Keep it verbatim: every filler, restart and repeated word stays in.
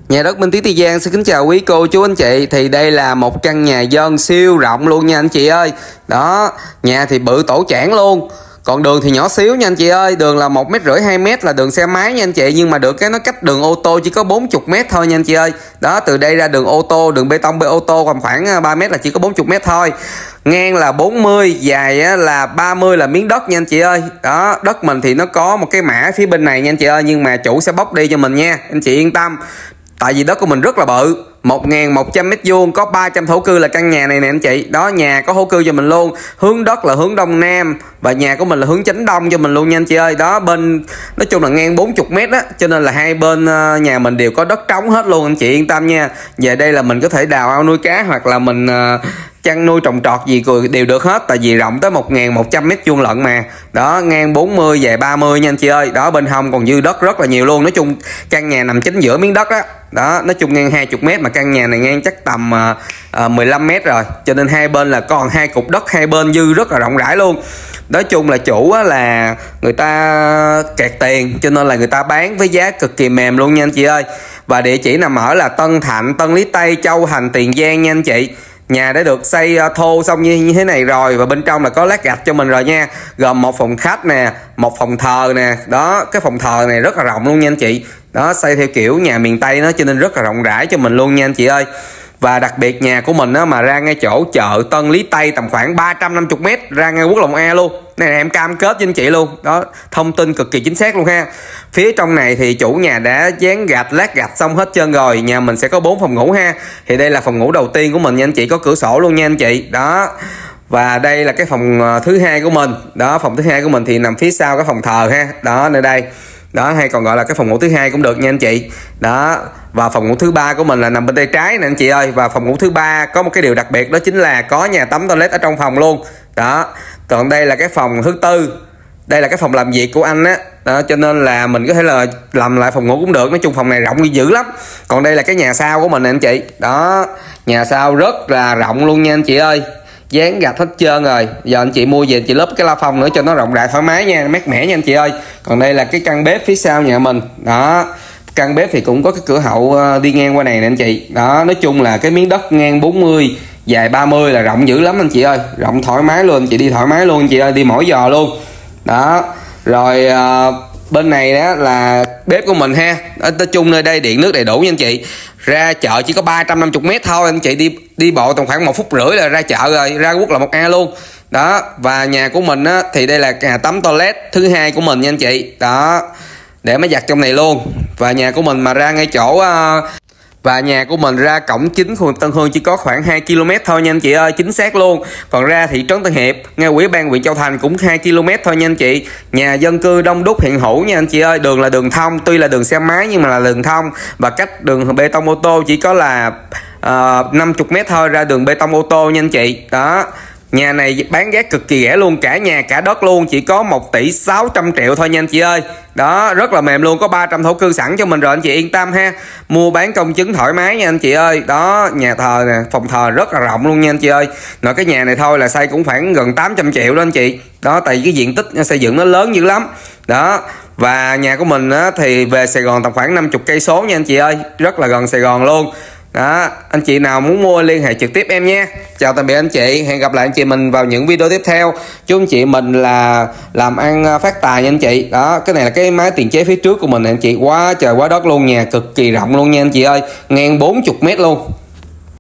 Nhà đất Minh Tiến Tây Giang xin kính chào quý cô chú anh chị. Thì đây là một căn nhà dân siêu rộng luôn nha anh chị ơi. Đó, nhà thì bự tổ chảng luôn. Còn đường thì nhỏ xíu nha anh chị ơi. Đường là một mét rưỡi hai mét là đường xe máy nha anh chị. Nhưng mà được cái nó cách đường ô tô chỉ có bốn mươi mét thôi nha anh chị ơi. Đó, từ đây ra đường ô tô, đường bê tông bê ô tô còn khoảng ba mét là chỉ có bốn mươi mét thôi. Ngang là bốn mươi, dài là ba mươi là miếng đất nha anh chị ơi. Đó, đất mình thì nó có một cái mã phía bên này nha anh chị ơi. Nhưng mà chủ sẽ bóc đi cho mình nha, anh chị yên tâm. Tại vì đất của mình rất là bự, một nghìn một trăm mét vuông, có ba trăm thổ cư là căn nhà này nè anh chị. Đó, nhà có thổ cư cho mình luôn. Hướng đất là hướng đông nam và nhà của mình là hướng chánh đông cho mình luôn nha anh chị ơi. Đó, bên nói chung là ngang bốn mươi mét á, cho nên là hai bên nhà mình đều có đất trống hết luôn anh chị yên tâm nha. Về đây là mình có thể đào ao nuôi cá hoặc là mình uh, chăn nuôi trồng trọt gì đều được hết, tại vì rộng tới một nghìn một trăm mét vuông lận mà. Đó, ngang bốn mươi dài ba mươi nha anh chị ơi. Đó, bên hông còn dư đất rất là nhiều luôn. Nói chung căn nhà nằm chính giữa miếng đất đó. Đó, nói chung ngang hai mươi mét mà căn nhà này ngang chắc tầm uh, uh, mười lăm mét rồi. Cho nên hai bên là còn hai cục đất hai bên dư rất là rộng rãi luôn. Nói chung là chủ á, là người ta kẹt tiền cho nên là người ta bán với giá cực kỳ mềm luôn nha anh chị ơi. Và địa chỉ nằm ở là Tân Thạnh, Tân Lý Tây, Châu Thành, Tiền Giang nha anh chị. Nhà đã được xây thô xong như, như thế này rồi. Và bên trong là có lát gạch cho mình rồi nha. Gồm một phòng khách nè, một phòng thờ nè. Đó, cái phòng thờ này rất là rộng luôn nha anh chị. Đó, xây theo kiểu nhà miền Tây nó cho nên rất là rộng rãi cho mình luôn nha anh chị ơi. Và đặc biệt nhà của mình á, mà ra ngay chỗ chợ Tân Lý Tây tầm khoảng ba trăm năm mươi mét, ra ngay quốc lộ A luôn. Này em cam kết với anh chị luôn. Đó, thông tin cực kỳ chính xác luôn ha. Phía trong này thì chủ nhà đã dán gạch, lát gạch xong hết trơn rồi. Nhà mình sẽ có bốn phòng ngủ ha. Thì đây là phòng ngủ đầu tiên của mình nha anh chị, có cửa sổ luôn nha anh chị. Đó. Và đây là cái phòng thứ hai của mình. Đó, phòng thứ hai của mình thì nằm phía sau cái phòng thờ ha. Đó, nơi đây. Đó, hay còn gọi là cái phòng ngủ thứ hai cũng được nha anh chị. Đó, và phòng ngủ thứ ba của mình là nằm bên tay trái nè anh chị ơi. Và phòng ngủ thứ ba có một cái điều đặc biệt, đó chính là có nhà tắm toilet ở trong phòng luôn. Đó, còn đây là cái phòng thứ tư. Đây là cái phòng làm việc của anh á. Đó, cho nên là mình có thể là làm lại phòng ngủ cũng được. Nói chung phòng này rộng dữ lắm. Còn đây là cái nhà sau của mình nè anh chị. Đó, nhà sau rất là rộng luôn nha anh chị ơi. Dán gạch hết trơn rồi. Giờ anh chị mua về anh chị lốp cái la phong nữa cho nó rộng rãi thoải mái nha, mát mẻ nha anh chị ơi. Còn đây là cái căn bếp phía sau nhà mình. Đó, căn bếp thì cũng có cái cửa hậu đi ngang qua này nè anh chị. Đó, nói chung là cái miếng đất ngang bốn mươi dài ba mươi là rộng dữ lắm anh chị ơi. Rộng thoải mái luôn, anh chị đi thoải mái luôn anh chị ơi, đi mỗi giờ luôn. Đó, rồi uh, bên này đó là bếp của mình ha. Nói chung nơi đây điện nước đầy đủ nha anh chị. Ra chợ chỉ có ba trăm năm mươi mét thôi anh chị, đi đi bộ tầm khoảng một phút rưỡi là ra chợ rồi, ra quốc lộ một A luôn. Đó, và nhà của mình á, thì đây là nhà tắm toilet thứ hai của mình nha anh chị. Đó, để máy giặt trong này luôn. Và nhà của mình mà ra ngay chỗ uh, Và nhà của mình ra cổng chính khu Tân Hương chỉ có khoảng hai ki lô mét thôi nha anh chị ơi, chính xác luôn. Còn ra thị trấn Tân Hiệp, ngay Ủy ban huyện Châu Thành cũng hai ki lô mét thôi nha anh chị. Nhà dân cư đông đúc hiện hữu nha anh chị ơi. Đường là đường thông, tuy là đường xe máy nhưng mà là đường thông. Và cách đường bê tông ô tô chỉ có là uh, năm mươi mét thôi, ra đường bê tông ô tô nha anh chị. Đó, nhà này bán giá cực kỳ rẻ luôn, cả nhà cả đất luôn, chỉ có một tỷ sáu trăm triệu thôi nha anh chị ơi. Đó, rất là mềm luôn, có ba trăm thổ cư sẵn cho mình rồi anh chị yên tâm ha. Mua bán công chứng thoải mái nha anh chị ơi. Đó, nhà thờ nè, phòng thờ rất là rộng luôn nha anh chị ơi. Nội cái nhà này thôi là xây cũng khoảng gần tám trăm triệu đó anh chị. Đó, tại vì cái diện tích xây dựng nó lớn dữ lắm. Đó, và nhà của mình á, thì về Sài Gòn tầm khoảng năm mươi cây số nha anh chị ơi, rất là gần Sài Gòn luôn. Đó, anh chị nào muốn mua liên hệ trực tiếp em nha. Chào tạm biệt anh chị, hẹn gặp lại anh chị mình vào những video tiếp theo. Chúc anh chị mình là làm ăn phát tài nha anh chị. Đó, cái này là cái máy tiền chế phía trước của mình nè anh chị, quá trời quá đất luôn, nhà cực kỳ rộng luôn nha anh chị ơi, ngang bốn mươi mét luôn.